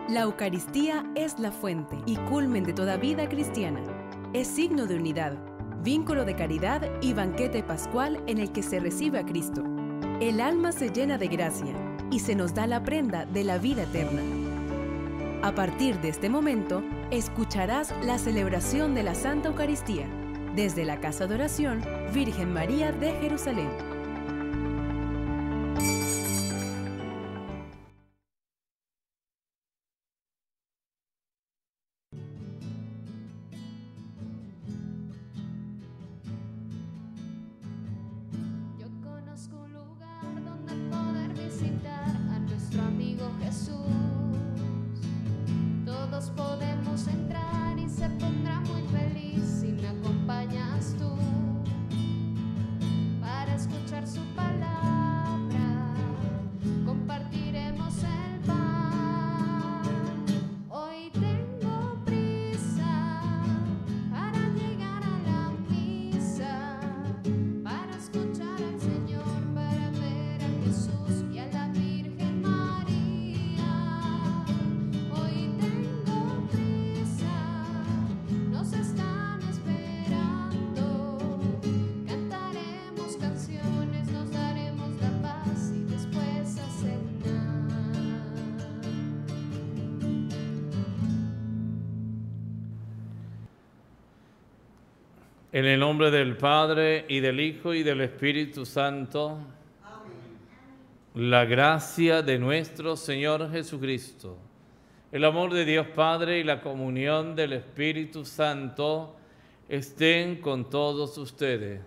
La Eucaristía es la fuente y culmen de toda vida cristiana. Es signo de unidad, vínculo de caridad y banquete pascual en el que se recibe a Cristo. El alma se llena de gracia y se nos da la prenda de la vida eterna. A partir de este momento, escucharás la celebración de la Santa Eucaristía desde la Casa de Oración Virgen María de Jerusalén. Yo conozco un lugar donde poder visitar a nuestro amigo Jesús. Todos podemos entrar y se pondrá muy feliz si me acompañas tú para escuchar su palabra. Compartiremos el pan. Hoy tengo prisa para llegar a la misa, para escuchar al Señor, para ver a Jesús y a la Virgen María. Hoy tengo prisa, nos están esperando. Cantaremos canciones, nos daremos la paz y después a cenar. En el nombre del Padre, y del Hijo, y del Espíritu Santo. Amén. La gracia de nuestro Señor Jesucristo, el amor de Dios Padre y la comunión del Espíritu Santo estén con todos ustedes.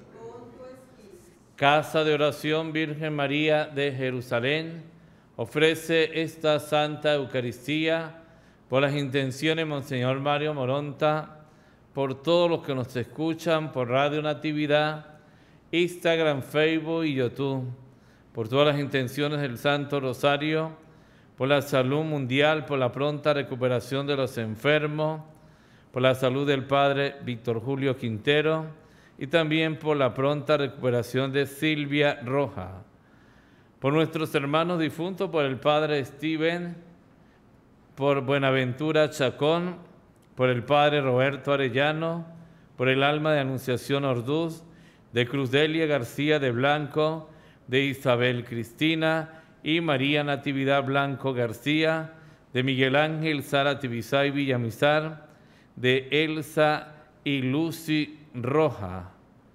Casa de Oración Virgen María de Jerusalén ofrece esta Santa Eucaristía por las intenciones de Monseñor Mario Moronta, por todos los que nos escuchan por Radio Natividad, Instagram, Facebook y YouTube, por todas las intenciones del Santo Rosario, por la salud mundial, por la pronta recuperación de los enfermos, por la salud del Padre Víctor Julio Quintero y también por la pronta recuperación de Silvia Roja, por nuestros hermanos difuntos, por el Padre Steven, por Buenaventura Chacón, por el Padre Roberto Arellano, por el alma de Anunciación Orduz, de Cruzdelia García de Blanco, de Isabel Cristina y María Natividad Blanco García, de Miguel Ángel Sara Tibisay Villamizar, de Elsa y Lucy Roja.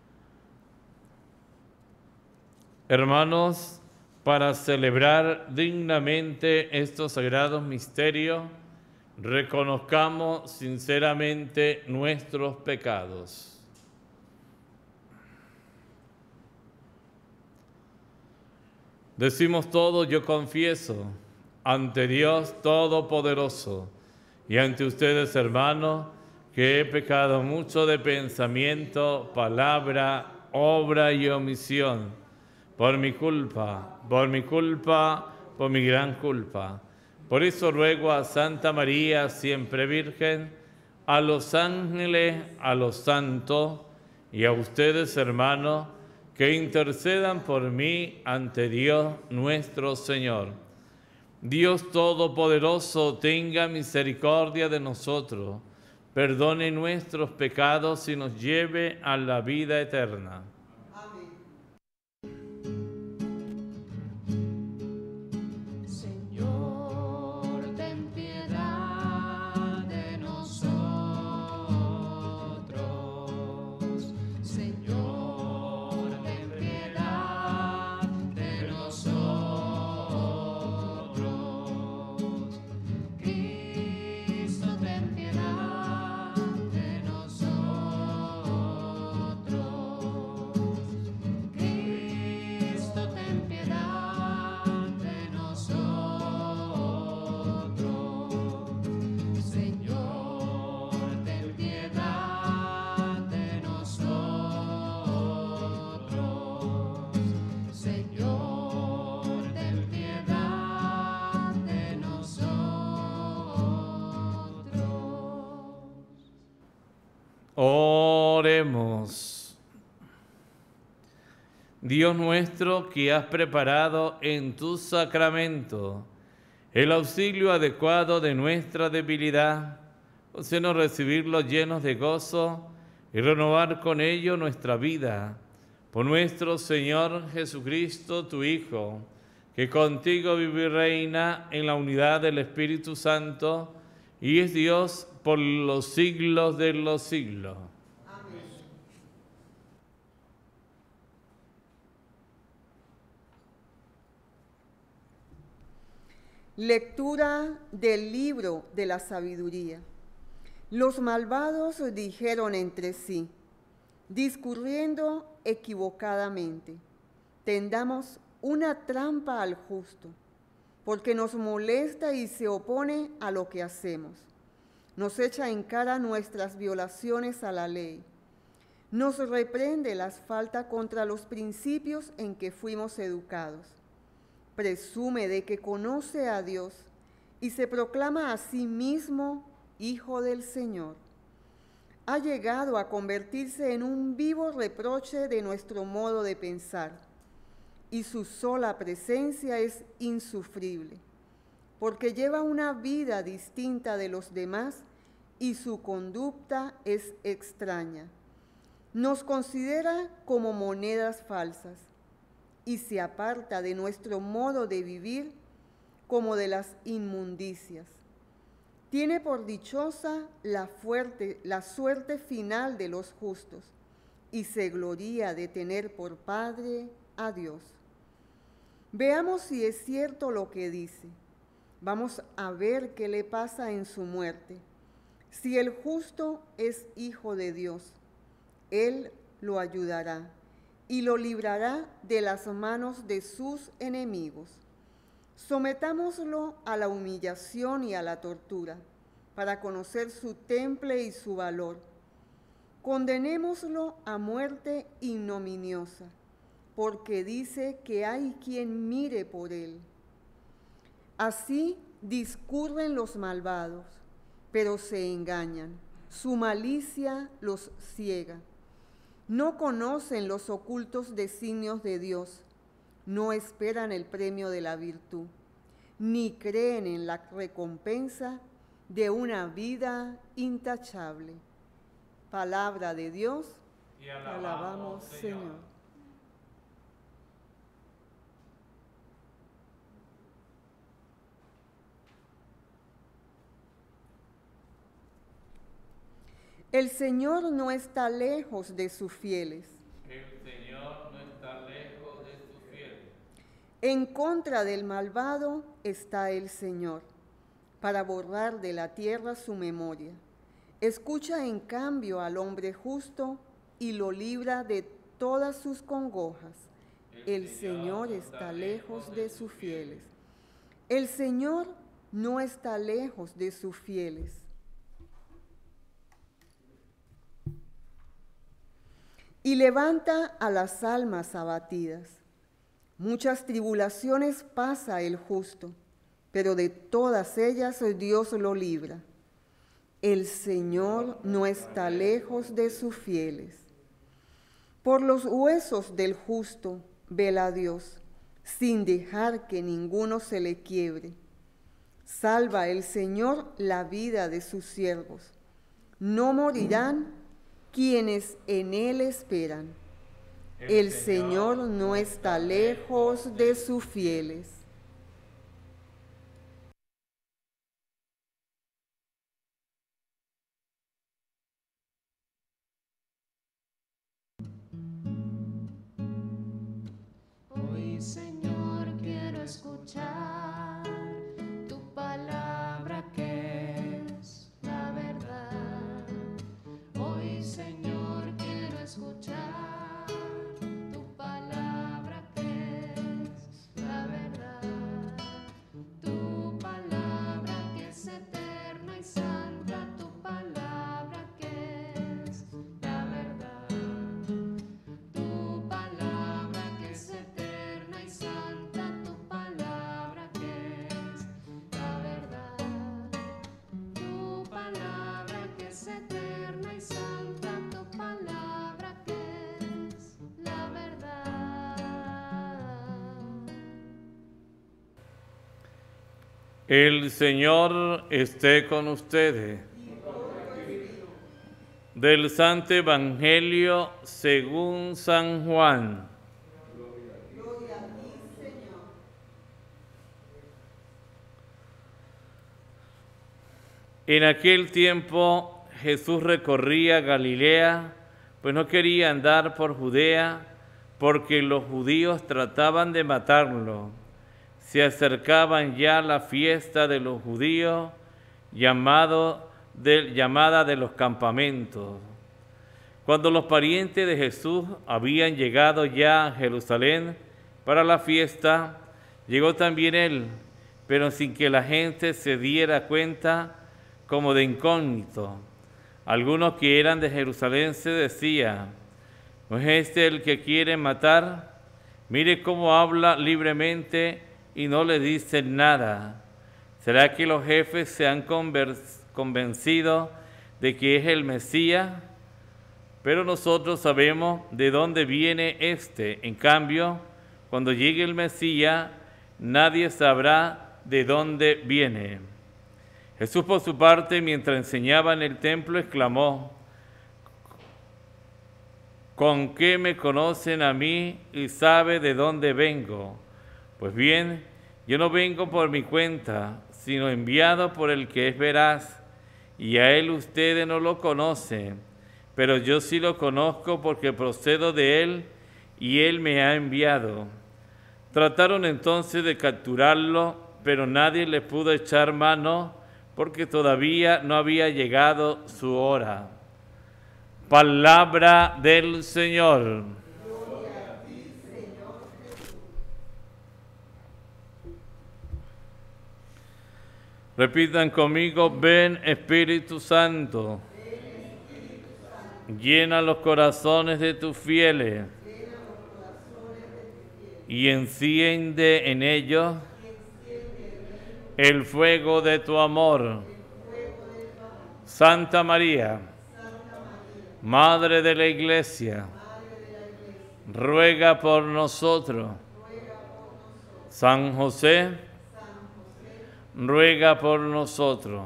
Hermanos, para celebrar dignamente estos sagrados misterios, reconozcamos sinceramente nuestros pecados. Decimos todos: yo confieso ante Dios Todopoderoso y ante ustedes, hermanos, que he pecado mucho de pensamiento, palabra, obra y omisión, por mi culpa, por mi gran culpa. Por eso ruego a Santa María, siempre Virgen, a los ángeles, a los santos y a ustedes, hermanos, que intercedan por mí ante Dios nuestro Señor. Dios Todopoderoso, tenga misericordia de nosotros, perdone nuestros pecados y nos lleve a la vida eterna. Oremos. Dios nuestro, que has preparado en tu sacramento el auxilio adecuado de nuestra debilidad. Concédenos recibirlo llenos de gozo y renovar con ello nuestra vida. Por nuestro Señor Jesucristo, tu Hijo, que contigo vive y reina en la unidad del Espíritu Santo, y es Dios por los siglos de los siglos. Amén. Lectura del libro de la sabiduría. Los malvados dijeron entre sí, discurriendo equivocadamente, tendamos una trampa al justo, porque nos molesta y se opone a lo que hacemos. Nos echa en cara nuestras violaciones a la ley. Nos reprende las faltas contra los principios en que fuimos educados. Presume de que conoce a Dios y se proclama a sí mismo Hijo del Señor. Ha llegado a convertirse en un vivo reproche de nuestro modo de pensar, y su sola presencia es insufrible, porque lleva una vida distinta de los demás y su conducta es extraña. Nos considera como monedas falsas y se aparta de nuestro modo de vivir como de las inmundicias. Tiene por dichosa la suerte final de los justos y se gloría de tener por Padre a Dios. Veamos si es cierto lo que dice. Vamos a ver qué le pasa en su muerte. Si el justo es hijo de Dios, Él lo ayudará y lo librará de las manos de sus enemigos. Sometámoslo a la humillación y a la tortura, para conocer su temple y su valor. Condenémoslo a muerte ignominiosa, porque dice que hay quien mire por él. Así discurren los malvados, pero se engañan. Su malicia los ciega. No conocen los ocultos designios de Dios, no esperan el premio de la virtud, ni creen en la recompensa de una vida intachable. Palabra de Dios, Y alabamos, Señor. El Señor no está lejos de sus fieles. El Señor no está lejos de sus fieles. En contra del malvado está el Señor, para borrar de la tierra su memoria. Escucha en cambio al hombre justo y lo libra de todas sus congojas. El Señor está lejos de sus fieles. El Señor no está lejos de sus fieles. Y levanta a las almas abatidas. Muchas tribulaciones pasa el justo, pero de todas ellas Dios lo libra. El Señor no está lejos de sus fieles. Por los huesos del justo vela Dios, sin dejar que ninguno se le quiebre. Salva el Señor la vida de sus siervos. No morirán quienes en Él esperan. El Señor no está lejos de sus fieles. Hoy, Señor, quiero escuchar tu palabra que es la verdad. Hoy, Señor, quiero escuchar tu palabra que es la verdad. Tu palabra que es eterna y santa, tu palabra que es la verdad. Tu palabra que es eterna y santa, tu palabra El Señor esté con ustedes. Del Santo Evangelio según San Juan. Gloria a ti, Señor. En aquel tiempo Jesús recorría Galilea, pues no quería andar por Judea, porque los judíos trataban de matarlo. Se acercaban ya la fiesta de los judíos, llamada de los campamentos. Cuando los parientes de Jesús habían llegado ya a Jerusalén para la fiesta, llegó también él, pero sin que la gente se diera cuenta, como de incógnito. Algunos que eran de Jerusalén se decían: ¿no es este el que quiere matar? Mire cómo habla libremente y no le dicen nada. ¿Será que los jefes se han convencido de que es el Mesías? Pero nosotros sabemos de dónde viene este. En cambio, cuando llegue el Mesías, nadie sabrá de dónde viene. Jesús, por su parte, mientras enseñaba en el templo, exclamó: ¿con qué me conocen a mí y sabe de dónde vengo? Pues bien, yo no vengo por mi cuenta, sino enviado por el que es veraz, y a él ustedes no lo conocen, pero yo sí lo conozco porque procedo de él y él me ha enviado. Trataron entonces de capturarlo, pero nadie le pudo echar mano porque todavía no había llegado su hora. Palabra del Señor. Gloria a ti, Señor Jesús. Repitan conmigo: ven Espíritu Santo. Llena los corazones de tus fieles y enciende en ellos el fuego de tu amor. Santa María, Madre de la Iglesia, ruega por nosotros. San José, ruega por nosotros.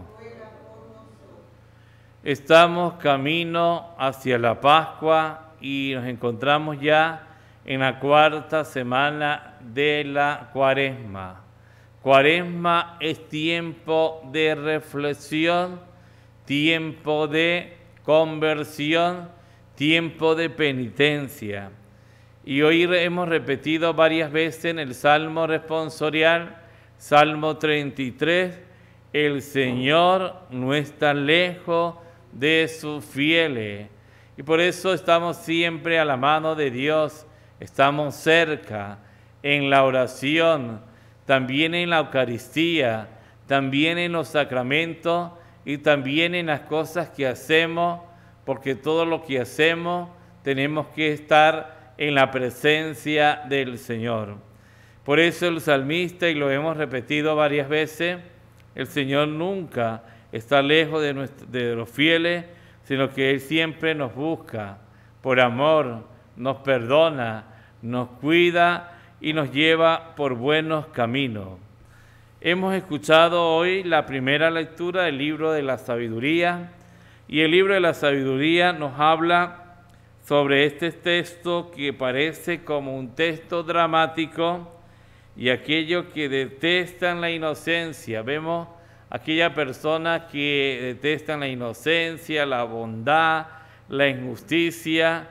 Estamos camino hacia la Pascua y nos encontramos ya en la cuarta semana de la Cuaresma. Cuaresma es tiempo de reflexión, tiempo de conversión, tiempo de penitencia. Y hoy hemos repetido varias veces en el Salmo responsorial, Salmo 33, el Señor no está lejos de sus fieles. Y por eso estamos siempre a la mano de Dios, estamos cerca en la oración, también en la Eucaristía, también en los sacramentos y también en las cosas que hacemos, porque todo lo que hacemos tenemos que estar en la presencia del Señor. Por eso el salmista, y lo hemos repetido varias veces, el Señor nunca está lejos de los fieles, sino que Él siempre nos busca por amor, nos perdona, nos cuida y nos lleva por buenos caminos. Hemos escuchado hoy la primera lectura del libro de la sabiduría, y el libro de la sabiduría nos habla sobre este texto que parece como un texto dramático, y aquellos que detestan la inocencia. Vemos aquella persona que detestan la inocencia, la bondad, la injusticia,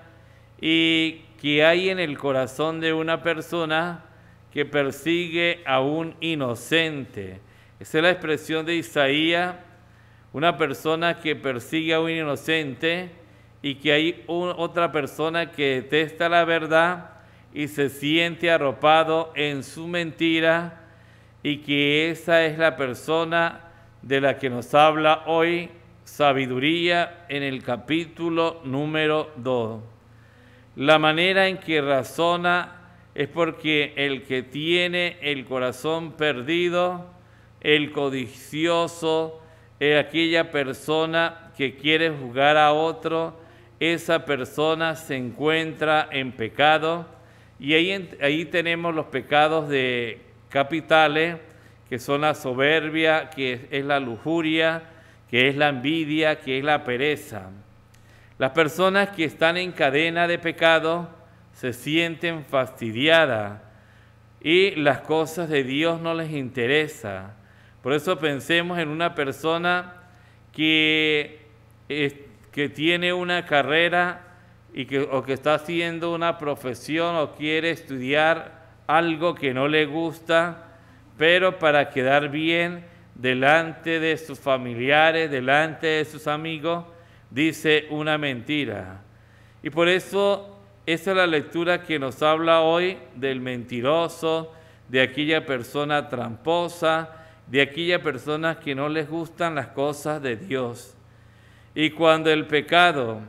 y que hay en el corazón de una persona que persigue a un inocente. Esa es la expresión de Isaías, una persona que persigue a un inocente, y que hay otra persona que detesta la verdad y se siente arropado en su mentira, y que esa es la persona de la que nos habla hoy Sabiduría en el capítulo número 2. La manera en que razona es porque el que tiene el corazón perdido, el codicioso, aquella persona que quiere juzgar a otro, esa persona se encuentra en pecado. Y ahí tenemos los pecados capitales, que son la soberbia, que es la lujuria, que es la envidia, que es la pereza. Las personas que están en cadena de pecado se sienten fastidiadas y las cosas de Dios no les interesan. Por eso pensemos en una persona que tiene una carrera o que está haciendo una profesión o quiere estudiar algo que no le gusta, pero para quedar bien delante de sus familiares, delante de sus amigos, dice una mentira. Y por eso esa es la lectura que nos habla hoy del mentiroso, de aquella persona tramposa, de aquella persona que no les gustan las cosas de Dios. Y cuando el pecado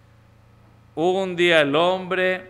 hunde al hombre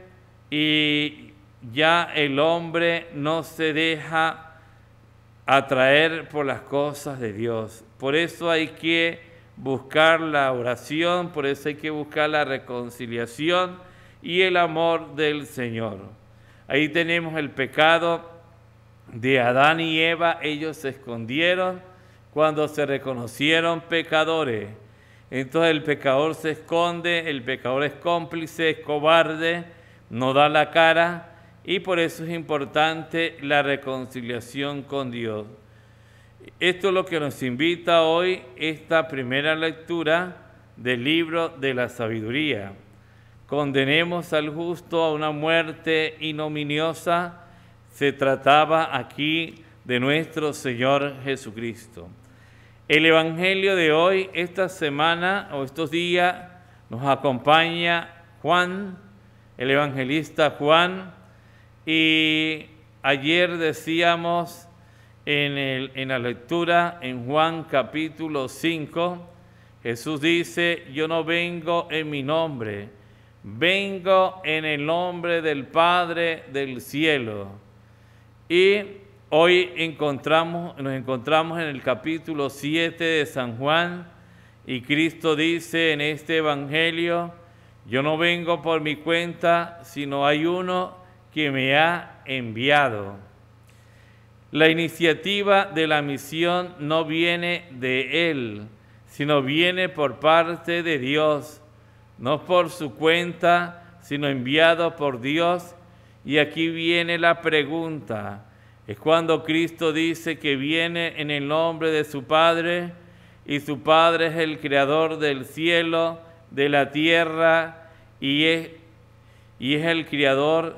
y ya el hombre no se deja atraer por las cosas de Dios. Por eso hay que buscar la oración, por eso hay que buscar la reconciliación y el amor del Señor. Ahí tenemos el pecado de Adán y Eva. Ellos se escondieron cuando se reconocieron pecadores. Entonces el pecador se esconde, el pecador es cómplice, es cobarde, no da la cara, y por eso es importante la reconciliación con Dios. Esto es lo que nos invita hoy esta primera lectura del libro de la sabiduría. Condenemos al justo a una muerte ignominiosa. Se trataba aquí de nuestro Señor Jesucristo. El Evangelio de hoy, esta semana o estos días, nos acompaña Juan, el evangelista Juan, y ayer decíamos en la lectura en Juan capítulo 5, Jesús dice: yo no vengo en mi nombre, vengo en el nombre del Padre del cielo. Y hoy nos encontramos en el capítulo 7 de San Juan, y Cristo dice en este evangelio: yo no vengo por mi cuenta, sino hay uno que me ha enviado. La iniciativa de la misión no viene de Él, sino viene por parte de Dios, no por su cuenta, sino enviado por Dios. Y aquí viene la pregunta. Es cuando Cristo dice que viene en el nombre de su Padre, y su Padre es el creador del cielo, de la tierra, y es el creador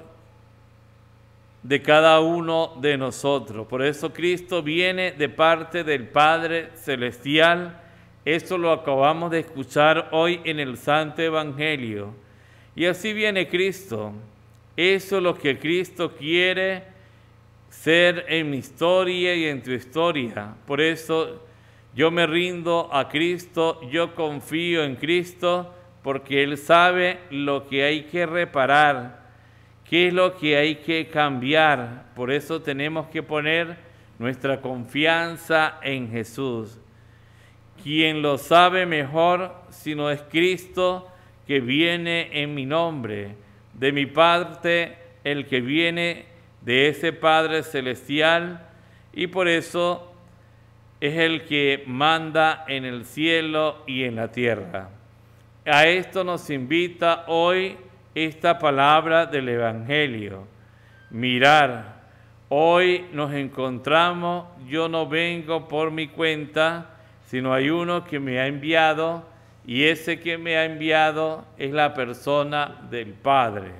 de cada uno de nosotros. Por eso Cristo viene de parte del Padre Celestial. Esto lo acabamos de escuchar hoy en el Santo Evangelio. Y así viene Cristo. Eso es lo que Cristo quiere ser en mi historia y en tu historia. Por eso yo me rindo a Cristo, yo confío en Cristo, porque Él sabe lo que hay que reparar, qué es lo que hay que cambiar. Por eso tenemos que poner nuestra confianza en Jesús. Quien lo sabe mejor, si no es Cristo, que viene en mi nombre. De mi parte, el que viene de ese Padre Celestial, y por eso es el que manda en el cielo y en la tierra. A esto nos invita hoy esta palabra del Evangelio. Mirar. Hoy nos encontramos, yo no vengo por mi cuenta, sino hay uno que me ha enviado, y ese que me ha enviado es la persona del Padre.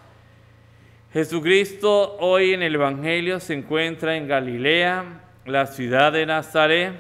Jesucristo hoy en el Evangelio se encuentra en Galilea, la ciudad de Nazaret,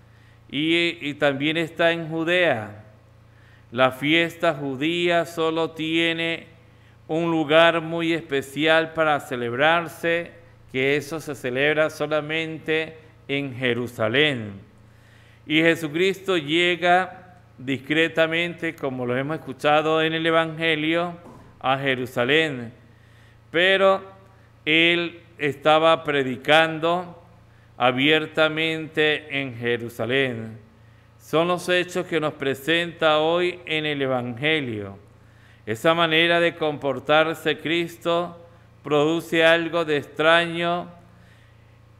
y también está en Judea. La fiesta judía solo tiene un lugar muy especial para celebrarse, que eso se celebra solamente en Jerusalén. Y Jesucristo llega discretamente, como lo hemos escuchado en el Evangelio, a Jerusalén. Pero Él estaba predicando abiertamente en Jerusalén. Son los hechos que nos presenta hoy en el Evangelio. Esa manera de comportarse Cristo produce algo de extraño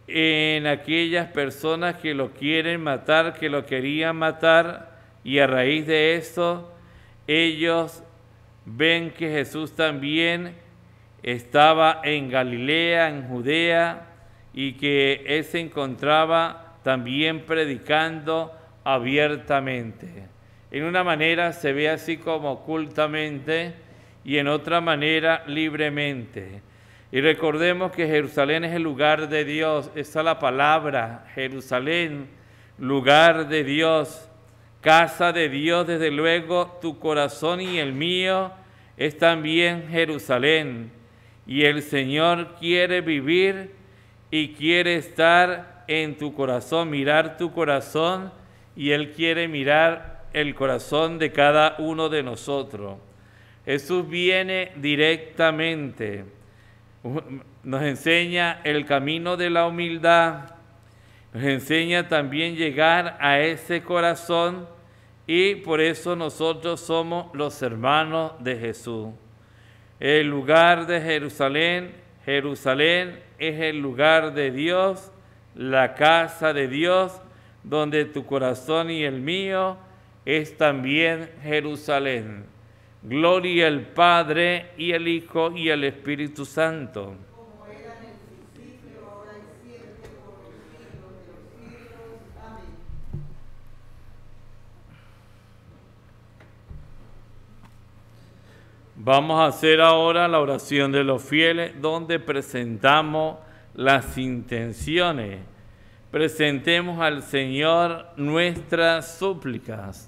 en aquellas personas que lo quieren matar, que lo querían matar, y a raíz de eso ellos ven que Jesús también estaba en Galilea, en Judea, y que Él se encontraba también predicando abiertamente. En una manera se ve así como ocultamente y en otra manera libremente. Y recordemos que Jerusalén es el lugar de Dios, esa es la palabra, Jerusalén, lugar de Dios, casa de Dios, desde luego tu corazón y el mío es también Jerusalén. Y el Señor quiere vivir y quiere estar en tu corazón, mirar tu corazón, y Él quiere mirar el corazón de cada uno de nosotros. Jesús viene directamente, nos enseña el camino de la humildad, nos enseña también llegar a ese corazón, y por eso nosotros somos los hermanos de Jesús. El lugar de Jerusalén, Jerusalén es el lugar de Dios, la casa de Dios, donde tu corazón y el mío es también Jerusalén. Gloria al Padre, y al Hijo, y al Espíritu Santo. Como era en el principio, ahora y siempre, por los siglos de los siglos. Amén. Vamos a hacer ahora la oración de los fieles, donde presentamos las intenciones. Presentemos al Señor nuestras súplicas.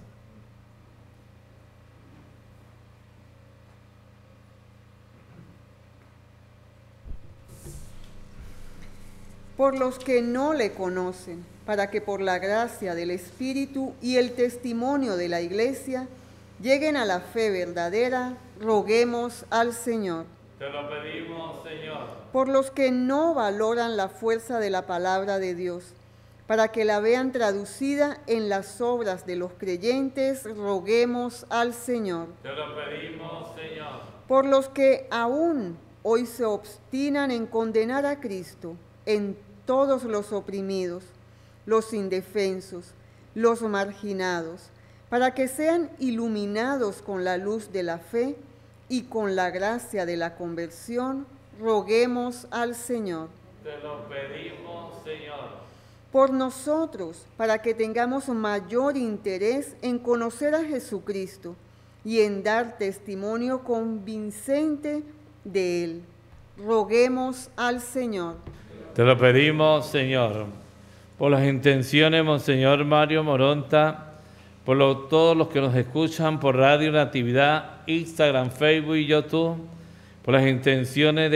Por los que no le conocen, para que por la gracia del Espíritu y el testimonio de la Iglesia lleguen a la fe verdadera, roguemos al Señor. Te lo pedimos, Señor. Por los que no valoran la fuerza de la palabra de Dios, para que la vean traducida en las obras de los creyentes, roguemos al Señor. Te lo pedimos, Señor. Por los que aún hoy se obstinan en condenar a Cristo, en todos los oprimidos, los indefensos, los marginados, para que sean iluminados con la luz de la fe y con la gracia de la conversión, roguemos al Señor. Te lo pedimos, Señor. Por nosotros, para que tengamos mayor interés en conocer a Jesucristo y en dar testimonio convincente de Él, roguemos al Señor. Te lo pedimos, Señor. Por las intenciones, Monseñor Mario Moronta, por todos los que nos escuchan por Radio Natividad, Instagram, Facebook y YouTube, por las intenciones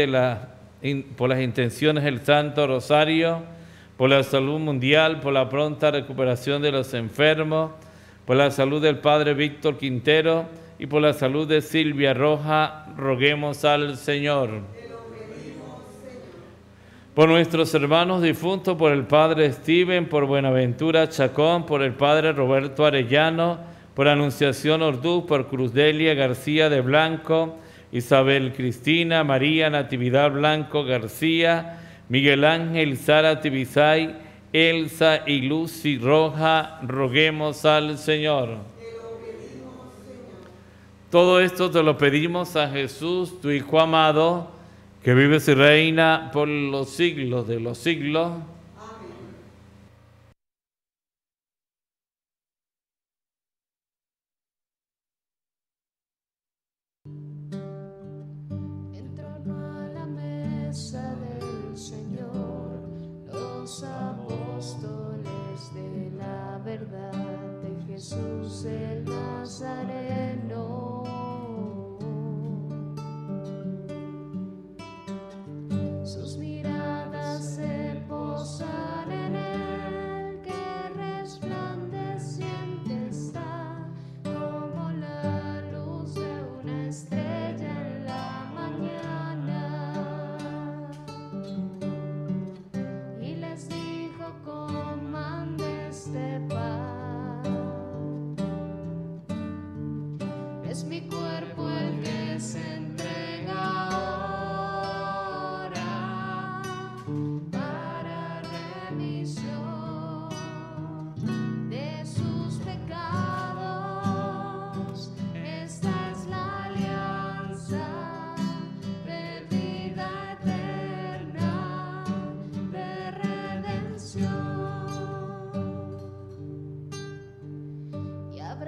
del Santo Rosario, por la salud mundial, por la pronta recuperación de los enfermos, por la salud del Padre Víctor Quintero y por la salud de Silvia Roja, roguemos al Señor. Por nuestros hermanos difuntos, por el Padre Steven, por Buenaventura Chacón, por el Padre Roberto Arellano, por Anunciación Orduz, por Cruzdelia García de Blanco, Isabel Cristina, María Natividad Blanco García, Miguel Ángel Sara Tibisay, Elsa y Lucy Roja, roguemos al Señor. Todo esto te lo pedimos a Jesús, tu Hijo amado, que vives y reina por los siglos de los siglos. En torno a la mesa del Señor, los apóstoles de la verdad de Jesús el Nazareno. Sus miradas se posan en él, que resplandeciente está, como la luz de una estrella en la mañana. Y les dijo: coman de este pan. Es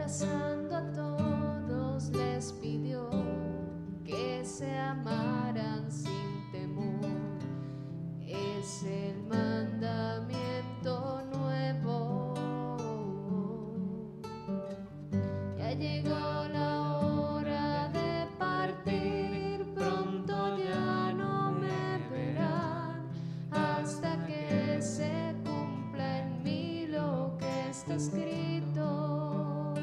abrazando a todos les pidió que se amaran sin temor. Es el mandamiento nuevo. Ya llegó la hora de partir, pronto ya no me verán, hasta que se cumpla en mí lo que está escrito.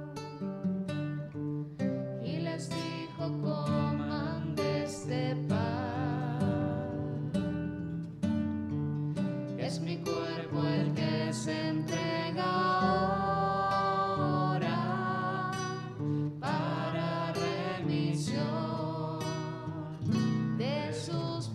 Y les dijo: coman de este pan, es mi cuerpo el que se entrega ahora para remisión de sus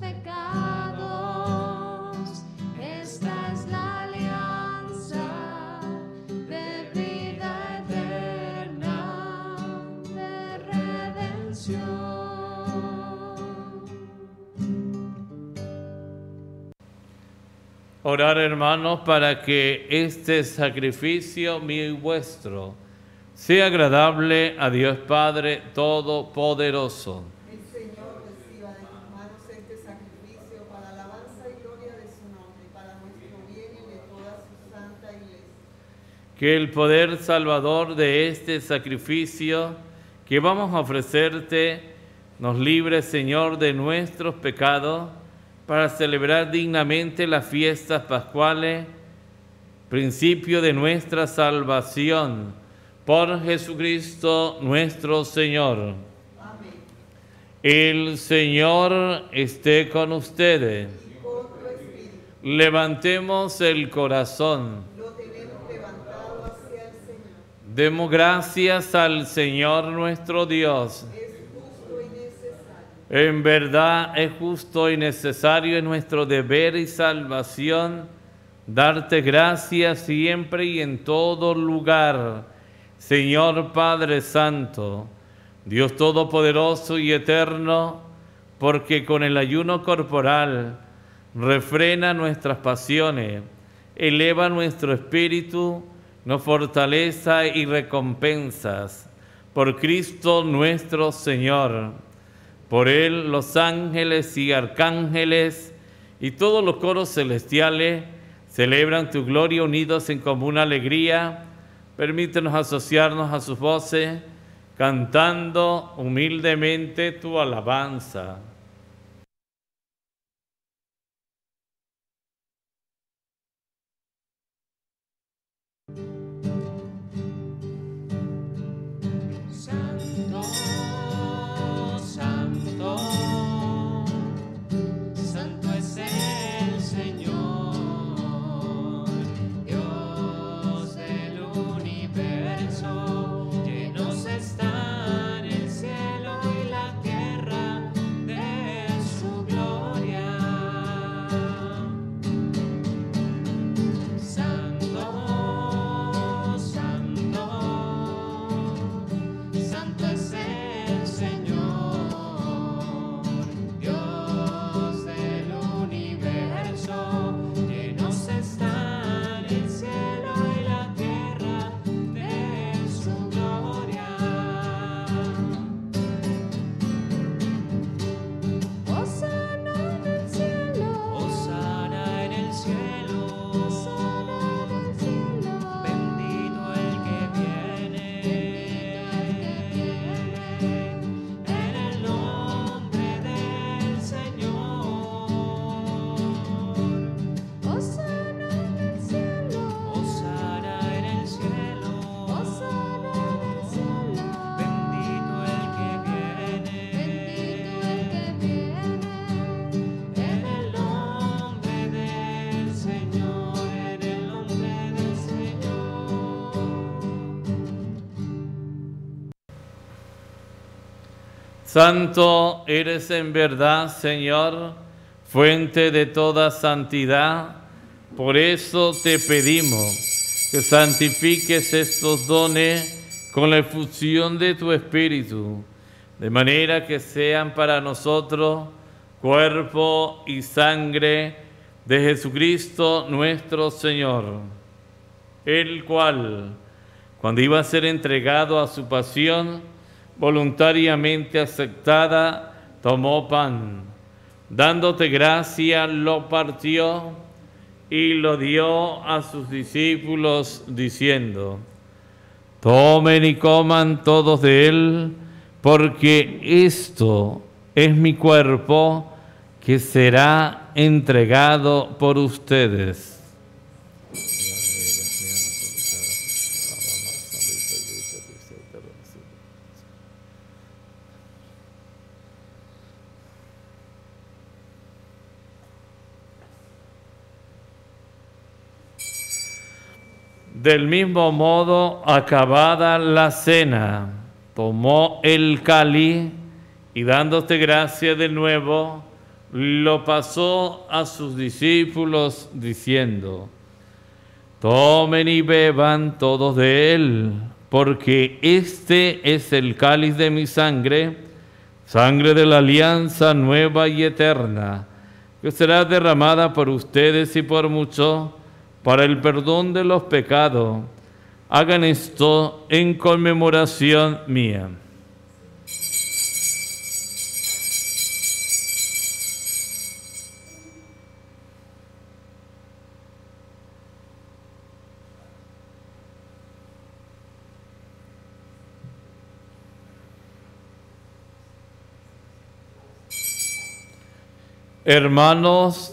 pecados. Esta es la alianza de vida eterna, de redención. Orar, hermanos, para que este sacrificio mío y vuestro sea agradable a Dios Padre Todopoderoso. El Señor reciba de tus manos este sacrificio para alabanza y gloria de su nombre, para nuestro bien y de toda su santa iglesia. Que el poder salvador de este sacrificio que vamos a ofrecerte nos libre, Señor, de nuestros pecados, para celebrar dignamente las fiestas pascuales, principio de nuestra salvación, por Jesucristo nuestro Señor. Amén. El Señor esté con ustedes. Y con tu espíritu Levantemos el corazón. lo tenemos levantado hacia el Señor. Demos gracias al Señor nuestro Dios. Es justo y necesario. En verdad es justo y necesario, en nuestro deber y salvación, darte gracias siempre y en todo lugar, Señor Padre Santo, Dios Todopoderoso y Eterno, porque con el ayuno corporal refrena nuestras pasiones, eleva nuestro espíritu, nos fortaleza y recompensas. Por Cristo nuestro Señor. Por Él los ángeles y arcángeles y todos los coros celestiales celebran tu gloria unidos en común alegría. Permítenos asociarnos a sus voces, cantando humildemente tu alabanza. Santo, santo, santo es el Señor, Dios del universo. Llenos están el cielo y la tierra de su gloria. Santo, santo, santo es el Señor, Dios del universo. Llenos están el cielo y la tierra de su gloria. Hosana en el cielo, hosana en el cielo, hosana en el cielo. Bendito el que viene, en el nombre del Señor. Hosana en el cielo, hosana en el cielo, hosana en el cielo. Bendito el que viene, en el nombre del Señor, en el nombre del Señor. Santo eres en verdad, Señor, fuente de toda santidad. Por eso te pedimos que santifiques estos dones con la efusión de tu Espíritu, de manera que sean para nosotros cuerpo y sangre de Jesucristo nuestro Señor, el cual, cuando iba a ser entregado a su pasión, voluntariamente aceptada, tomó pan, dándote gracia, lo partió y lo dio a sus discípulos, diciendo: tomen y coman todos de él, porque esto es mi cuerpo que será entregado por ustedes. Del mismo modo, acabada la cena, tomó el cáliz y dándote gracia de nuevo, lo pasó a sus discípulos diciendo: tomen y beban todos de él, porque este es el cáliz de mi sangre, sangre de la alianza nueva y eterna, que será derramada por ustedes y por muchos para el perdón de los pecados. Hagan esto en conmemoración mía. Hermanos,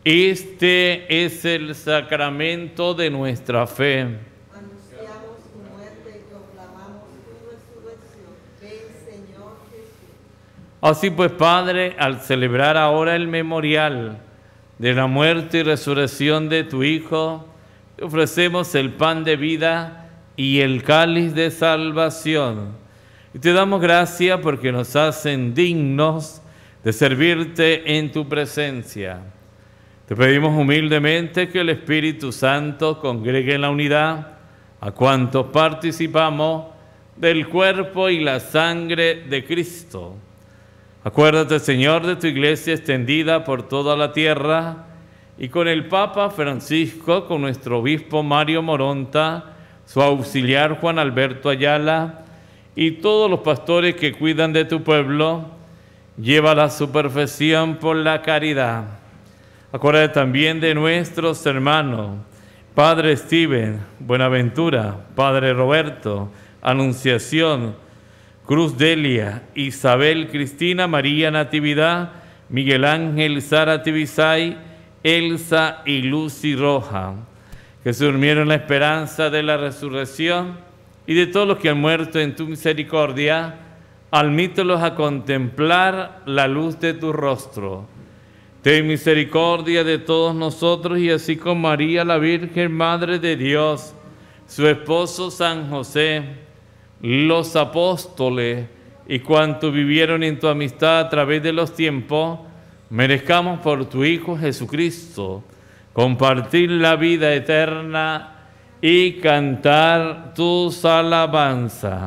este es el sacramento de nuestra fe. Anunciamos tu muerte y proclamamos tu resurrección. Ven, Señor Jesús. Así pues, Padre, al celebrar ahora el memorial de la muerte y resurrección de tu Hijo, te ofrecemos el pan de vida y el cáliz de salvación. Y te damos gracias porque nos hacen dignos de servirte en tu presencia. Te pedimos humildemente que el Espíritu Santo congregue en la unidad a cuantos participamos del cuerpo y la sangre de Cristo. Acuérdate, Señor, de tu iglesia extendida por toda la tierra y con el Papa Francisco, con nuestro obispo Mario Moronta, su auxiliar Juan Alberto Ayala y todos los pastores que cuidan de tu pueblo. Llévala a su perfección por la caridad. Acuérdate también de nuestros hermanos, Padre Steven, Buenaventura, Padre Roberto, Anunciación, Cruz Delia, Isabel Cristina, María Natividad, Miguel Ángel, Sara Tibisay, Elsa y Lucy Roja, que se durmieron en la esperanza de la resurrección, y de todos los que han muerto en tu misericordia, admítelos a contemplar la luz de tu rostro. Ten misericordia de todos nosotros, y así con María, la Virgen Madre de Dios, su esposo San José, los apóstoles y cuantos vivieron en tu amistad a través de los tiempos, merezcamos por tu Hijo Jesucristo compartir la vida eterna y cantar tus alabanzas.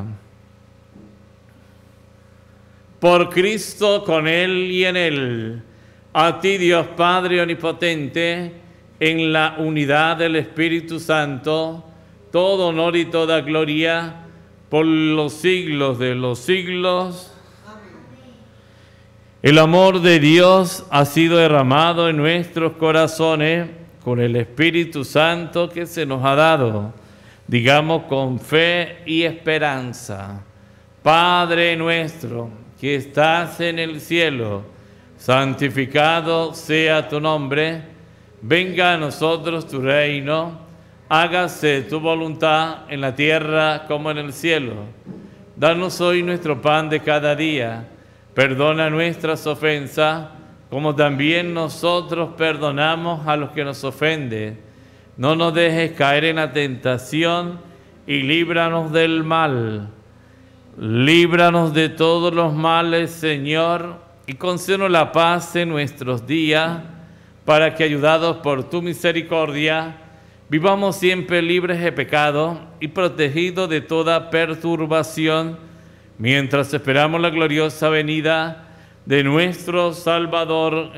Por Cristo, con Él y en Él, a ti, Dios Padre Omnipotente, en la unidad del Espíritu Santo, todo honor y toda gloria por los siglos de los siglos. Amén. El amor de Dios ha sido derramado en nuestros corazones con el Espíritu Santo que se nos ha dado. Digamos con fe y esperanza: Padre nuestro, que estás en el cielo, santificado sea tu nombre, venga a nosotros tu reino, hágase tu voluntad en la tierra como en el cielo. Danos hoy nuestro pan de cada día, perdona nuestras ofensas, como también nosotros perdonamos a los que nos ofenden. No nos dejes caer en la tentación y líbranos del mal. Líbranos de todos los males, Señor, y concédenos la paz en nuestros días, para que, ayudados por tu misericordia, vivamos siempre libres de pecado y protegidos de toda perturbación, mientras esperamos la gloriosa venida de nuestro Salvador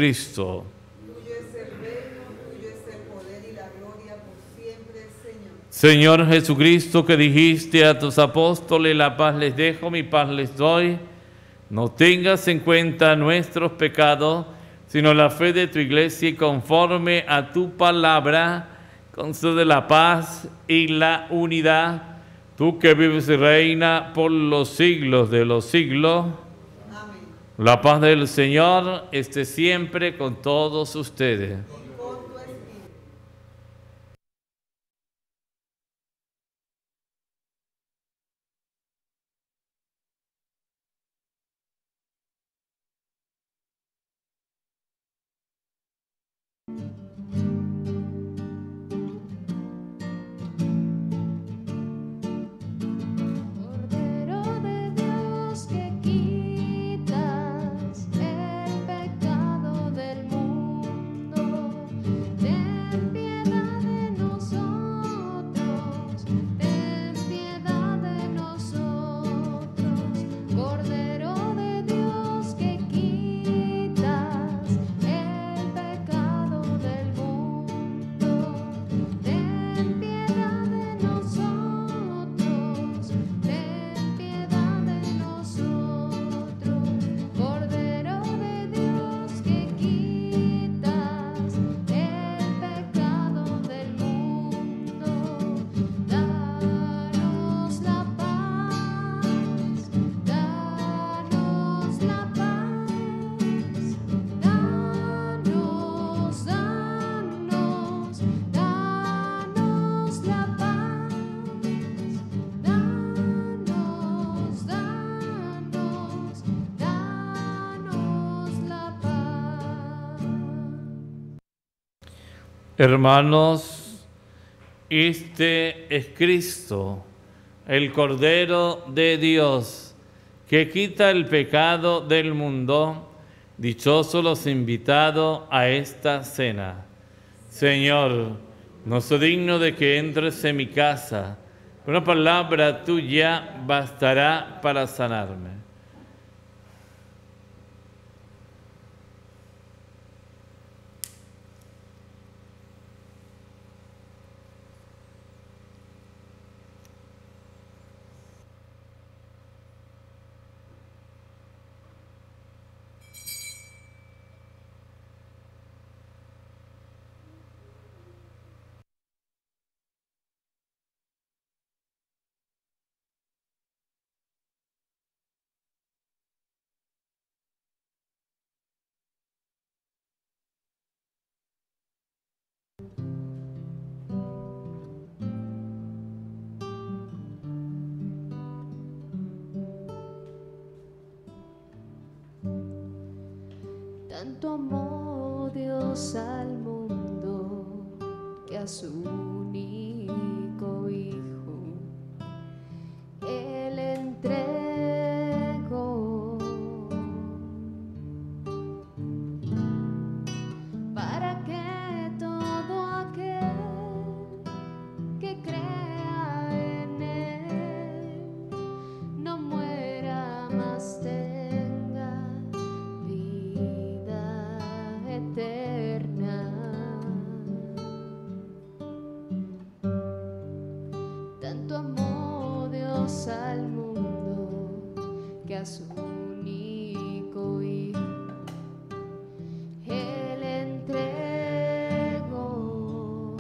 Jesucristo. Tuyo es el reino, tuyo es el poder y la gloria por siempre, Señor. Señor Jesucristo, que dijiste a tus apóstoles, la paz les dejo, mi paz les doy, no tengas en cuenta nuestros pecados, sino la fe de tu iglesia, y conforme a tu palabra, concede la paz y la unidad, tú que vives y reina por los siglos de los siglos. Amén. La paz del Señor esté siempre con todos ustedes. Con tu espíritu. Cordero de Dios que quitas el pecado del mundo, ten piedad de nosotros, ten piedad de nosotros. Cordero de Dios que quitas el pecado del mundo, ten piedad de nosotros, ten piedad de nosotros. Cordero de Dios que quitas el pecado del mundo, danos la paz, danos la paz, danos, danos, danos la paz, danos la paz. Hermanos, este es Cristo, el Cordero de Dios, que quita el pecado del mundo. Dichosos los invitados a esta cena. Señor, no soy digno de que entres en mi casa, una palabra tuya bastará para sanarme. Tanto amó Dios al mundo que a su único Hijo Él entregó, para que todo aquel que crea en Él no muera, mas tenga vida eterna. Tanto amó Dios al mundo que a su único Hijo Él entregó,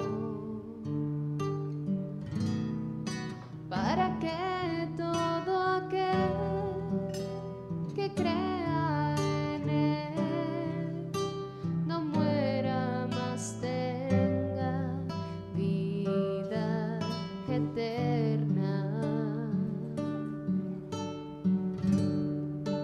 para que todo aquel que crea en Él no muera, mas tenga vida eterna.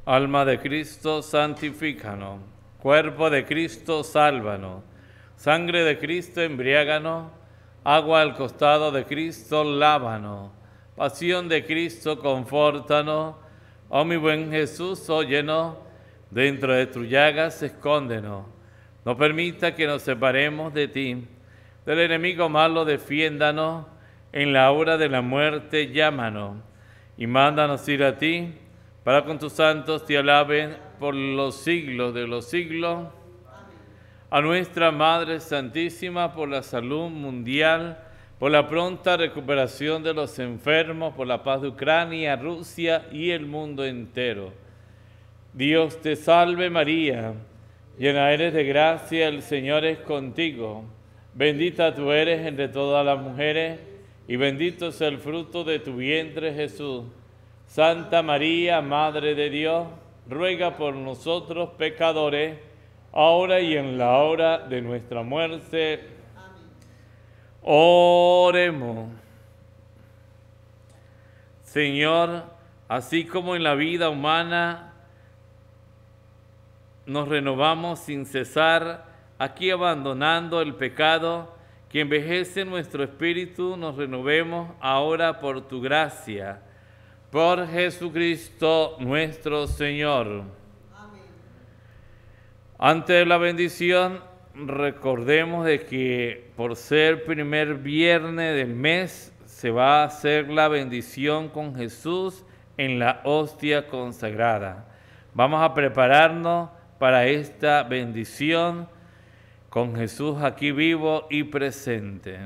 Alma de Cristo, santifícanos. Cuerpo de Cristo, sálvanos. Sangre de Cristo, embriáganos. Agua al costado de Cristo, lávanos. Pasión de Cristo, confórtanos. Oh mi buen Jesús, óyenos. Dentro de tus llagas, escóndenos. No permita que nos separemos de ti. Del enemigo malo, defiéndanos. En la hora de la muerte, llámanos. Y mándanos ir a ti, para con tus santos te alaben por los siglos de los siglos. Amén. A nuestra Madre Santísima, por la salud mundial, por la pronta recuperación de los enfermos, por la paz de Ucrania, Rusia y el mundo entero. Dios te salve María, llena eres de gracia, el Señor es contigo. Bendita tú eres entre todas las mujeres, y bendito es el fruto de tu vientre, Jesús. Santa María, Madre de Dios, ruega por nosotros pecadores, ahora y en la hora de nuestra muerte. Amén. Oremos. Señor, así como en la vida humana nos renovamos sin cesar, aquí abandonando el pecado, que envejece nuestro espíritu, nos renovemos ahora por tu gracia. Por Jesucristo nuestro Señor. Amén. Antes de la bendición, recordemos de que por ser primer viernes del mes, se va a hacer la bendición con Jesús en la hostia consagrada. Vamos a prepararnos para esta bendición con Jesús aquí vivo y presente.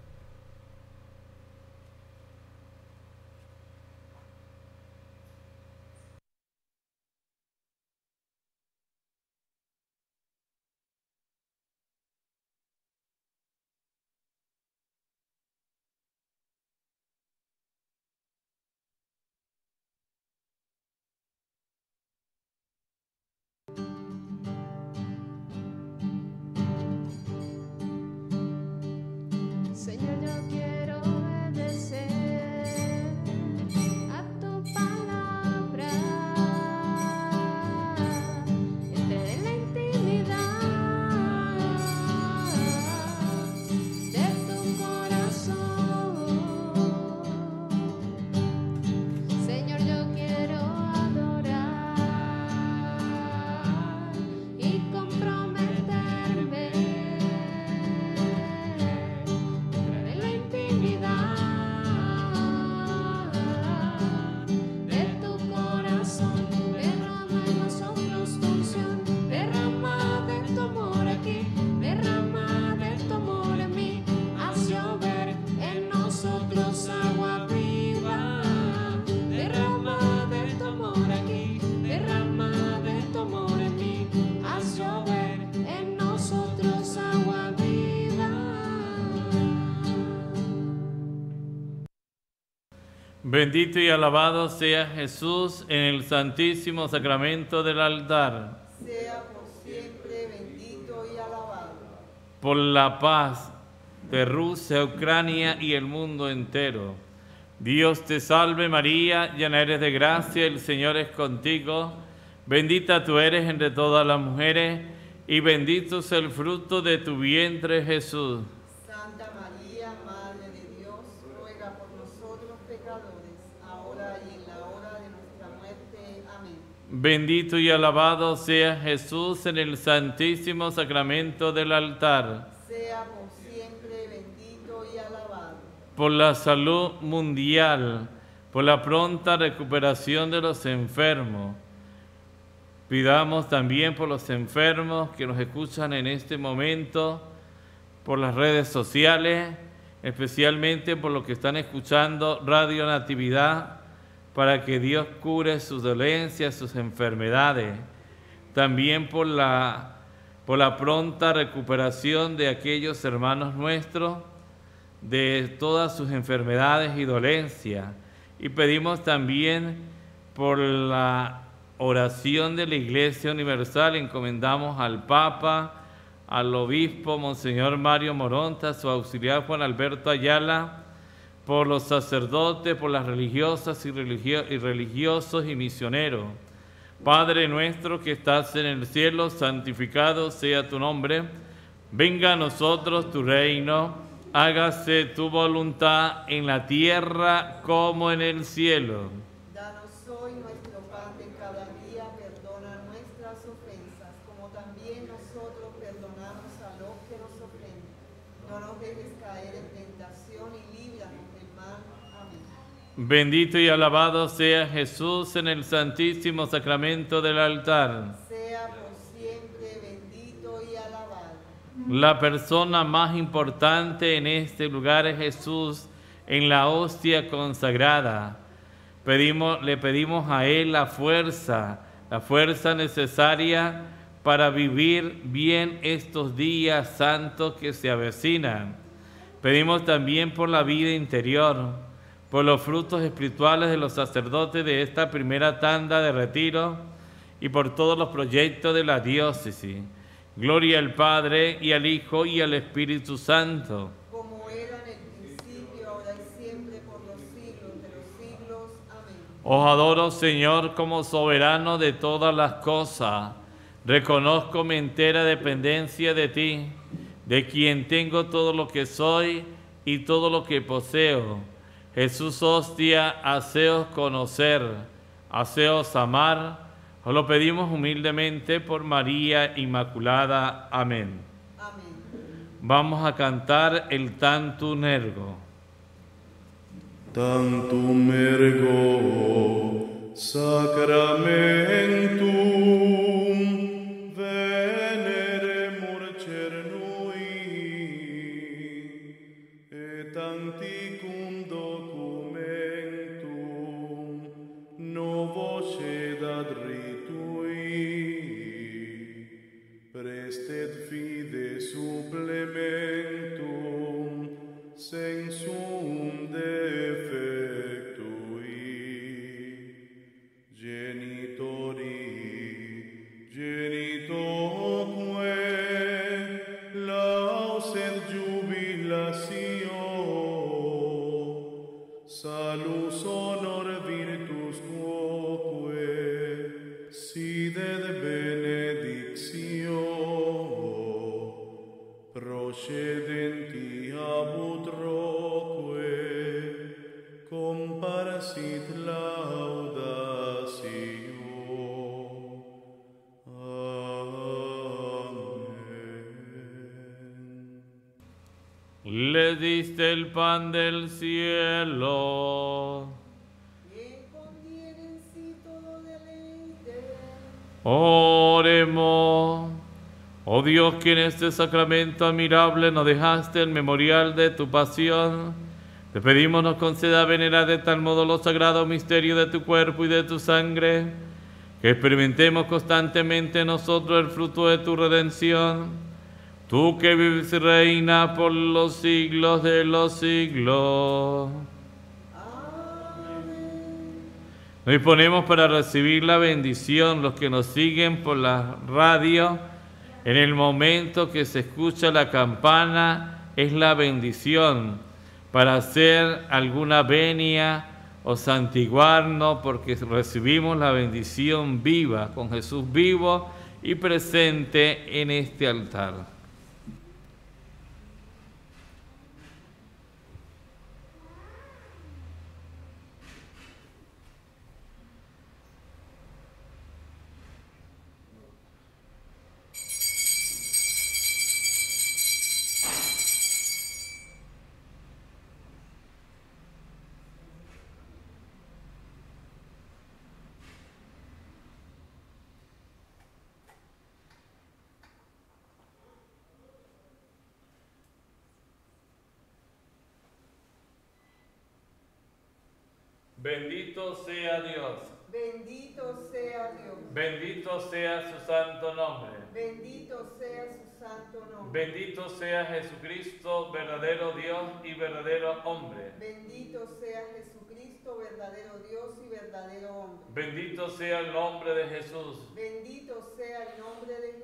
Señor, yo quiero obedecer a tu palabra, entrar en la intimidad de tu corazón. Señor, yo quiero adorar y comprometerme de tu corazón. Derrama en nosotros tu unción, derrama de tu amor aquí, derrama de tu amor en mí, haz llover en nosotros agua viva. Derrama de tu amor aquí, derrama de tu amor en mí, haz llover en nosotros agua viva. Bendito y alabado sea Jesús en el santísimo sacramento del altar. Sea por siempre bendito y alabado. Por la paz de Rusia, Ucrania y el mundo entero. Dios te salve María, llena eres de gracia, el Señor es contigo. Bendita tú eres entre todas las mujeres, y bendito es el fruto de tu vientre, Jesús. Santa María, Madre de Dios, ruega por nosotros pecadores, ahora y en la hora de nuestra muerte. Amén. Bendito y alabado sea Jesús en el santísimo sacramento del altar. Sea por siempre bendito y alabado. Por la salud mundial, por la pronta recuperación de los enfermos. Pidamos también por los enfermos que nos escuchan en este momento, por las redes sociales, especialmente por los que están escuchando Radio Natividad, para que Dios cure sus dolencias, sus enfermedades. También por la pronta recuperación de aquellos hermanos nuestros, de todas sus enfermedades y dolencias. Y pedimos también por la oración de la Iglesia Universal, encomendamos al Papa, al Obispo Monseñor Mario Moronta, su auxiliar Juan Alberto Ayala, por los sacerdotes, por las religiosas y religiosos y misioneros, Padre nuestro que estás en el cielo, santificado sea tu nombre. Venga a nosotros tu reino, hágase tu voluntad en la tierra como en el cielo. Danos hoy nuestro pan de cada día, perdona nuestras ofensas, como también nosotros perdonamos a los que nos ofenden. No nos dejes caer en tentación y líbranos del mal. Amén. Bendito y alabado sea Jesús en el santísimo sacramento del altar. Sea por siempre bendito y alabado. La persona más importante en este lugar es Jesús en la hostia consagrada. Le pedimos a Él la fuerza necesaria para vivir bien estos días santos que se avecinan. Pedimos también por la vida interior, por los frutos espirituales de los sacerdotes de esta primera tanda de retiro y por todos los proyectos de la diócesis. Gloria al Padre, y al Hijo, y al Espíritu Santo. Como era en el principio, ahora y siempre, por los siglos de los siglos. Amén. Os adoro, Señor, como soberano de todas las cosas. Reconozco mi entera dependencia de ti, de quien tengo todo lo que soy y todo lo que poseo. Jesús, hostia, haceos conocer, haceos amar. Os lo pedimos humildemente por María Inmaculada. Amén. Amén. Vamos a cantar el Tantum Ergo. Tantum ergo sacramentum veneremur cernui et antiquum documentum novo sedat ritui prestet fide supplementum sensum defectui genitoque laus et jubilatio salus honor virtus quoque sidet benedictio procedenti ab utroque comparasit laudatio. Amen. Le diste el pan del cielo. Quien contiene en sí todo deleite. Oremos. Oh Dios, que en este sacramento admirable nos dejaste el memorial de tu pasión, te pedimos nos conceda venerar de tal modo los sagrados misterios de tu cuerpo y de tu sangre, que experimentemos constantemente nosotros el fruto de tu redención. Tú que vives y reinas por los siglos de los siglos. Nos disponemos para recibir la bendición, los que nos siguen por la radio. En el momento que se escucha la campana, es la bendición para hacer alguna venia o santiguarnos, porque recibimos la bendición viva, con Jesús vivo y presente en este altar. Bendito sea Dios. Bendito sea Dios. Bendito sea su santo nombre. Bendito sea su santo nombre. Bendito sea Jesucristo, verdadero Dios y verdadero hombre. Bendito sea Jesucristo, verdadero Dios y verdadero hombre. Bendito sea el nombre de Jesús. Bendito sea el nombre de Jesús.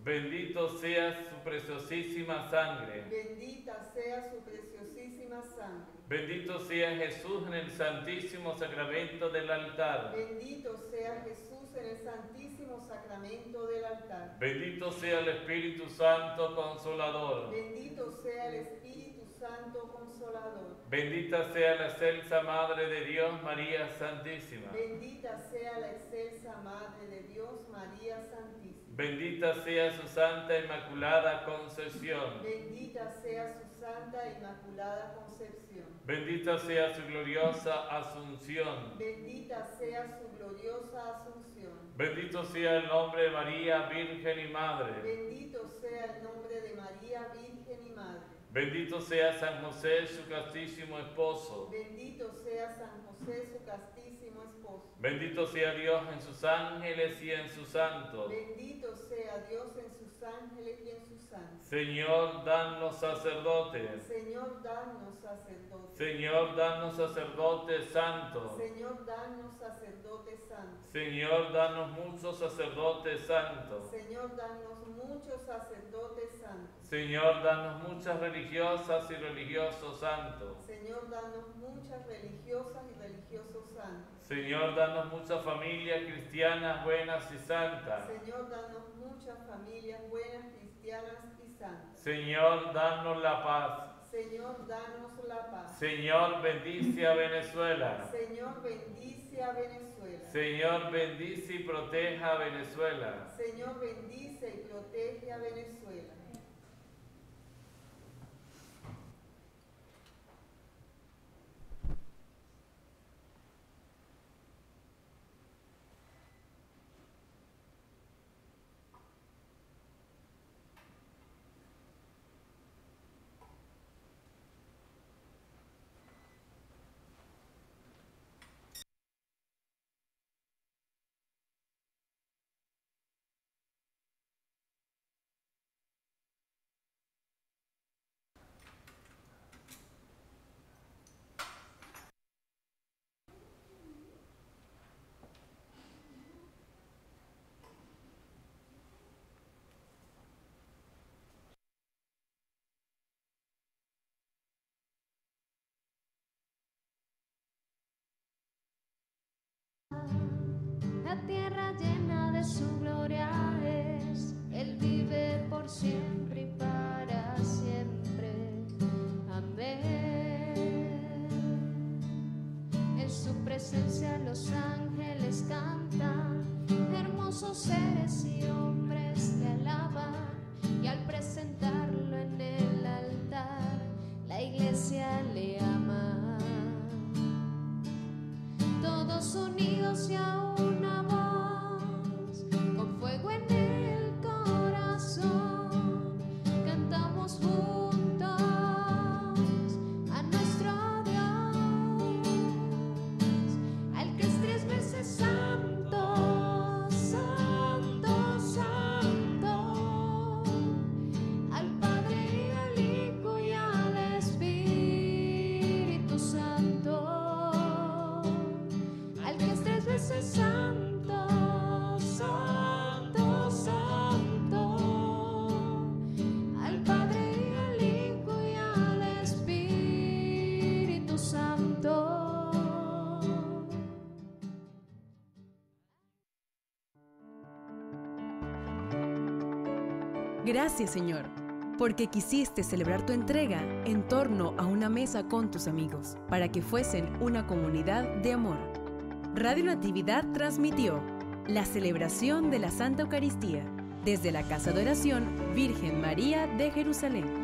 Bendito sea su preciosísima sangre. Bendita sea su preciosísima sangre. Bendito sea Jesús en el santísimo sacramento del altar. Bendito sea Jesús en el santísimo sacramento del altar. Bendito sea el Espíritu Santo Consolador. Bendito sea el Espíritu Santo Consolador. Bendita sea la excelsa Madre de Dios, María Santísima. Bendita sea la excelsa Madre de Dios, María Santísima. Bendita sea su Santa Inmaculada Concepción. Bendita sea su Santa Inmaculada Concepción. Bendita sea su gloriosa Asunción. Bendita sea su gloriosa Asunción. Bendito sea el nombre de María, Virgen y Madre. Bendito sea el nombre de María, Virgen y Madre. Bendito sea San José, su castísimo esposo. Bendito sea San José, su castísimo esposo. Bendito sea Dios en sus ángeles y en sus santos. Bendito sea Dios en sus ángeles y en sus santos. Señor, danos sacerdotes. Señor, danos sacerdotes. Señor, danos sacerdotes santos. Señor, danos sacerdotes santos. Señor, danos muchos sacerdotes santos. Señor, danos muchos sacerdotes santos. Señor, danos muchas religiosas y religiosos santos. Señor, danos muchas religiosas y religiosos santos. Señor, danos muchas familias cristianas buenas y santas. Señor, danos muchas familias buenas, cristianas y santas. Señor, danos la paz. Señor, danos la paz. Señor, bendice a Venezuela. Señor, bendice a Venezuela. Señor, bendice y proteja a Venezuela. Señor, bendice y protege a Venezuela. La tierra llena de su gloria es, Él vive por siempre y para siempre. Amén. En su presencia los ángeles cantan, hermosos seres y hombres le alaban, y al presentarlo en el altar, la iglesia le ama. Todos unidos y a una voz, con fuego en el corazón, cantamos juntos a nuestro Dios, al que es 3 veces santo, santo, santo, al Padre y al Hijo y al Espíritu Santo. Santo, santo, santo, al Padre y al Hijo y al Espíritu Santo. Gracias, Señor, porque quisiste celebrar tu entrega en torno a una mesa con tus amigos, para que fuesen una comunidad de amor. Radio Natividad transmitió la celebración de la Santa Eucaristía desde la Casa de Oración Virgen María de Jerusalén.